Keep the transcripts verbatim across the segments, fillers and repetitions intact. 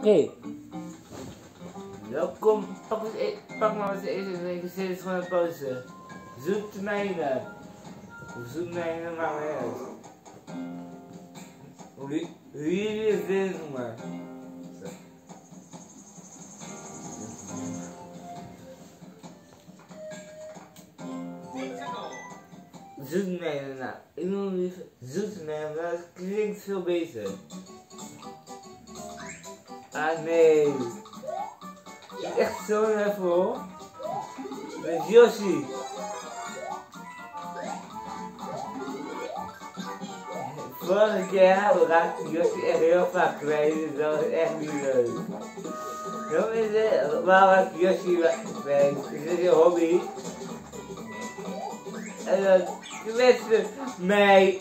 Oké. Welkom. Pak, eens e pak maar eens even. Ik zet het gewoon een pauze. Zoetmijnen. Of zoetmijnen, maakt mij uit. Hoe jullie het willen noemen. Zoetmijnen, nou. Ik noem liever zoetmijnen, maar dat klinkt veel beter. Ah nee. Echt zo even hoor. Met Yoshi. Vorige keer we raakten Yoshi echt heel vaak kwijt, dus dat was echt niet leuk. Dan is het, waar raak ik Yoshi kwijt? Is dit je hobby? En dan tenminste mij.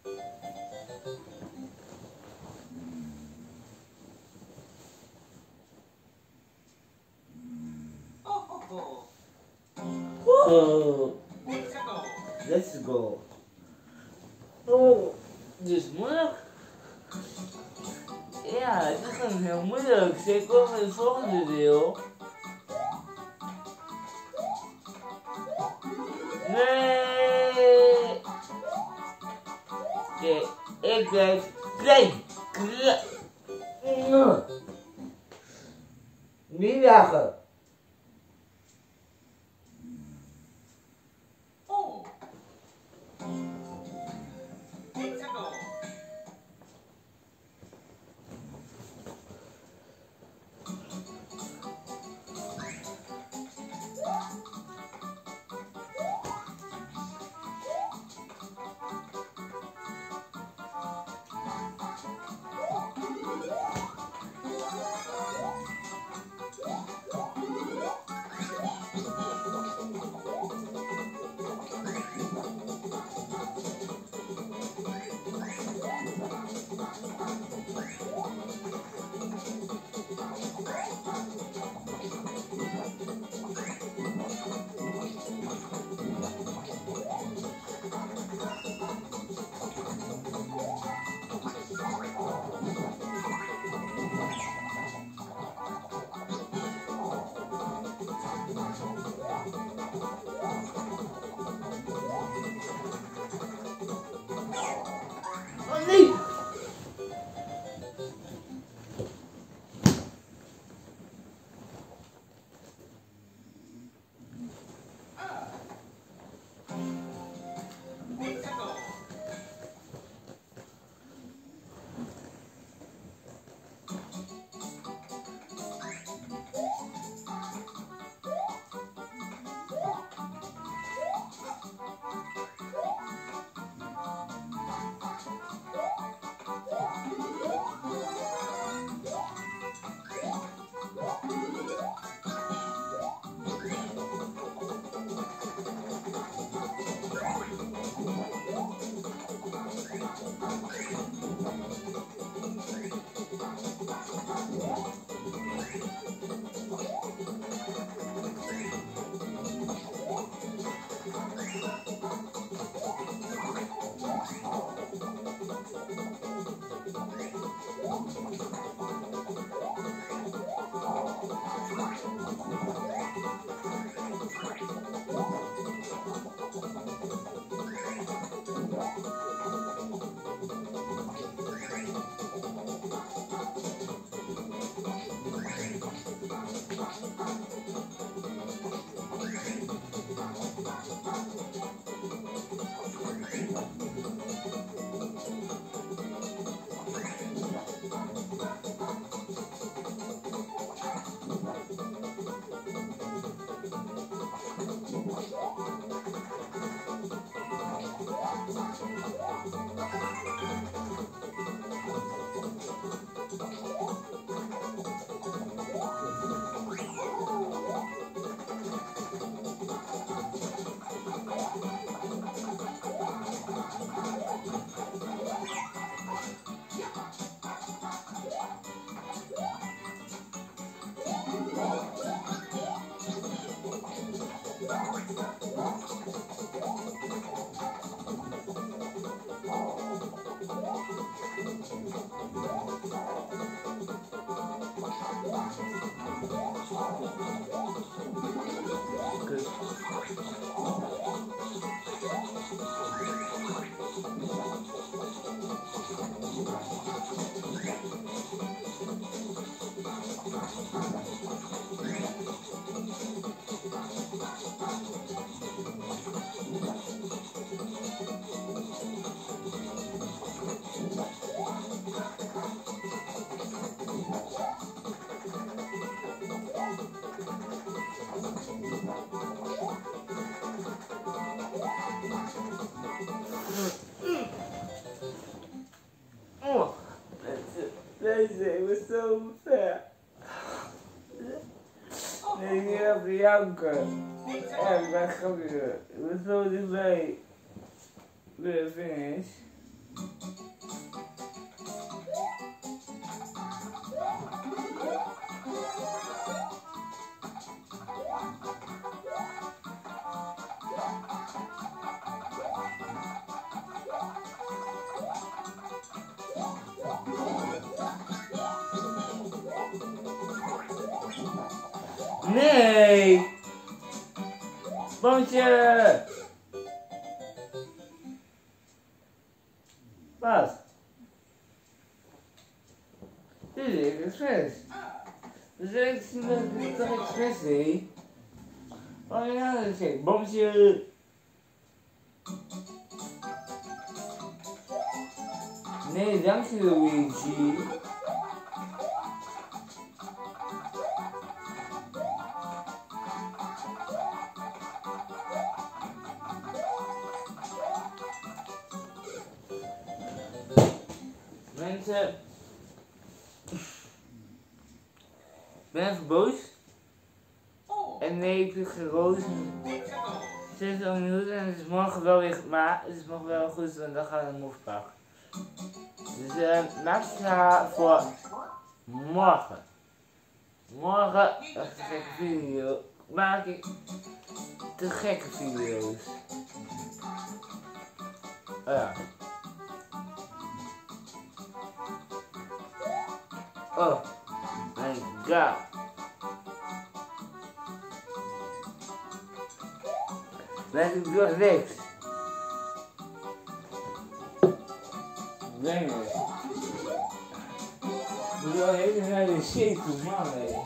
Oh, let's go. Oh, dit is moeilijk. Ja, het is gewoon heel moeilijk. Zeker met het volgende deel. Nee. Oké, ik blijf klein. Klein. Niet lachen. Oh, deze was zo ver. Nee, ik heb te janken. Ja, ik ben grappig. Ik was zo dichtbij. Weer finish. Nee! Boontje! Wat? Dit is expres. Dus ik zie dat ik toch expres deed. Oh ja, dat is gek. Boontje! Nee, dank je Luigi. Mensen, ik ben even boos. En nee, ik heb gerozen. zestig minuten en het is morgen wel weer, maar het is morgen wel goed, want dan gaan we een move pakken. Dus uh, maxima voor morgen. Morgen, dat is een gekke video, maak ik de gekke video's. Oh ja. Oh my god. Laat ik door niks. Nee, nee. Ik moet wel even naar de shit toe, man, nee.